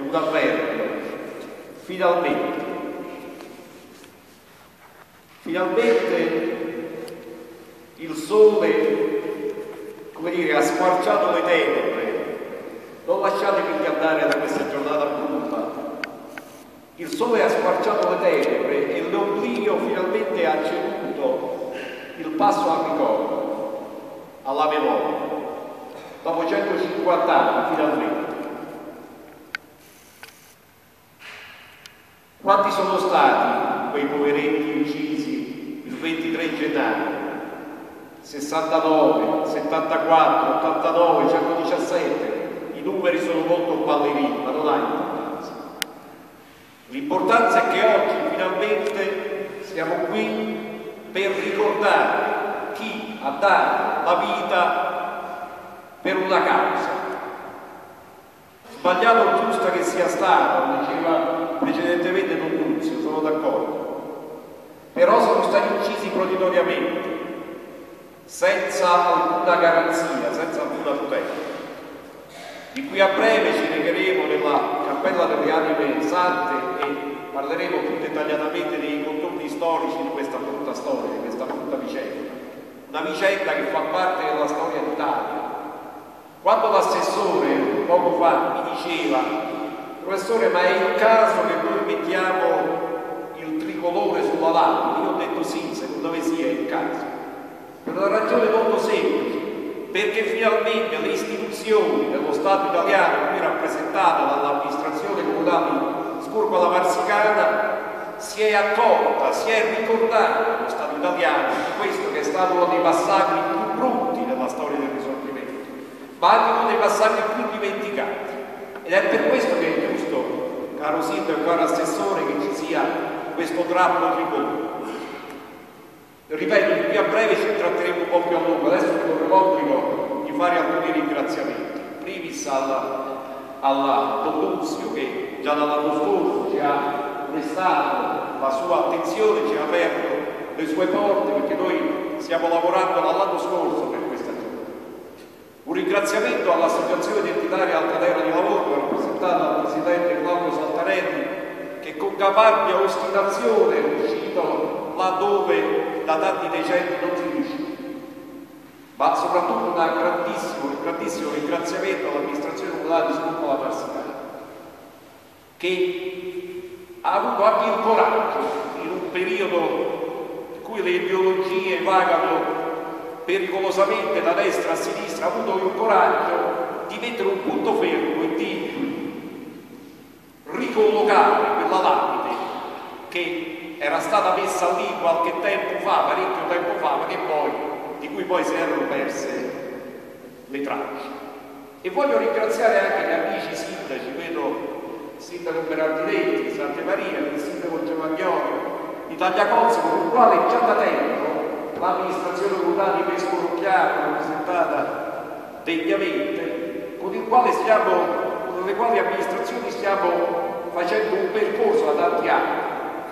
un avverbio, finalmente. Finalmente il sole, come dire, ha squarciato le tenebre. Non lasciatemi andare da questa giornata brutta. Il sole ha squarciato le tenebre e l'oblio finalmente ha ceduto il passo al ricordo, alla memoria. Dopo 150 anni, finalmente. Quanti sono stati quei poveretti uccisi il 23 gennaio? 69, 74, 89, 117. I numeri sono molto ballerini, ma non ha importanza. L'importanza è che oggi finalmente siamo qui per ricordare chi ha dato la vita per una causa. Sbagliato o giusta che sia stato, diceva precedentemente Don Nunzio, sono d'accordo, però sono stati uccisi proditoriamente, senza alcuna garanzia, senza alcuna tutela. Di qui a breve ci recheremo nella Cappella delle Anime Sante e parleremo più dettagliatamente dei contorni storici di questa brutta storia, di questa brutta vicenda. Una vicenda che fa parte della storia d'Italia. Quando l'assessore poco fa mi diceva: professore, ma è il caso che noi mettiamo il tricolore sulla lapide? Io ho detto sì, secondo me sì, è il caso. Per una ragione molto semplice, perché finalmente le istituzioni dello Stato italiano, qui rappresentate dall'amministrazione comunale di Scurgo alla Marsicana, si è accorta, si è ricordata lo Stato italiano di questo che è stato uno dei passaggi più brutti della storia del Risorgimento, ma anche uno dei passaggi più dimenticati. Ed è per questo che è giusto, caro sindaco e caro assessore, che ci sia questo drappo tricolore. Ripeto, qui a breve ci tratteremo un po' più a lungo. Adesso mi corre l'obbligo di fare alcuni ringraziamenti. Primis alla Don Nunzio, che già dall'anno scorso ci ha prestato la sua attenzione, ci ha aperto le sue porte, perché noi stiamo lavorando dall'anno scorso per questa giornata. Un ringraziamento all'Associazione Identitaria Alta Terra di Lavoro, rappresentata dal Presidente Claudio Saltarelli, che con caparbia ostinazione è riuscito laddove da tanti decenni non si riusciva. Ma soprattutto un grandissimo ringraziamento all'amministrazione comunale di Scurgo alla Marsicana, che ha avuto anche il coraggio, in un periodo in cui le ideologie vagano pericolosamente da destra a sinistra, ha avuto il coraggio di mettere un punto fermo e di ricollocare quella lapide che era stata messa lì qualche tempo fa, parecchio tempo fa, ma di cui poi si erano perse le tracce. E voglio ringraziare anche gli amici sindaci, vedo il sindaco Berardinetti di Santa Maria, il sindaco Giovannioli di Tagliacozzo, con il quale già da tempo l'amministrazione comunale di Pesco Rocchiano, rappresentata degnamente, con le quali amministrazioni stiamo facendo un percorso da tanti anni.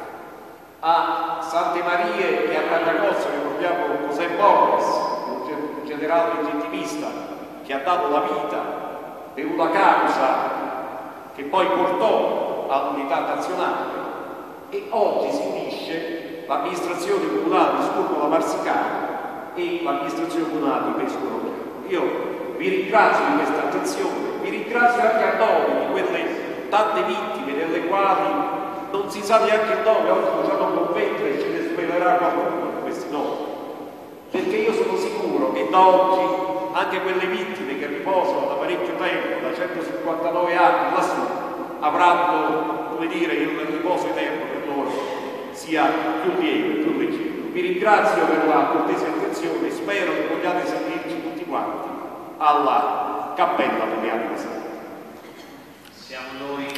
A Sante Marie e a Tagliacozzo ricordiamo José Borges, un generale legittimista che ha dato la vita per una causa che poi portò all'unità nazionale, e oggi si unisce l'amministrazione comunale di Scurgo alla Marsicana e l'amministrazione comunale di Pesco Rocchiano. Io vi ringrazio di questa attenzione, vi ringrazio anche a nome di quelle tante vittime delle quali non si sa neanche il nome. Oggi facciamo un convento e ce ne svelerà qualcuno di questi nomi, perché io sono sicuro che da oggi anche quelle vittime che riposano da parecchio tempo, da 159 anni lassù, avranno, come dire, il riposo eterno per loro sia più lieve, più leggero. Vi ringrazio per la cortese attenzione, spero che vogliate sentirci tutti quanti alla Cappella delle Anime Sante. Siamo noi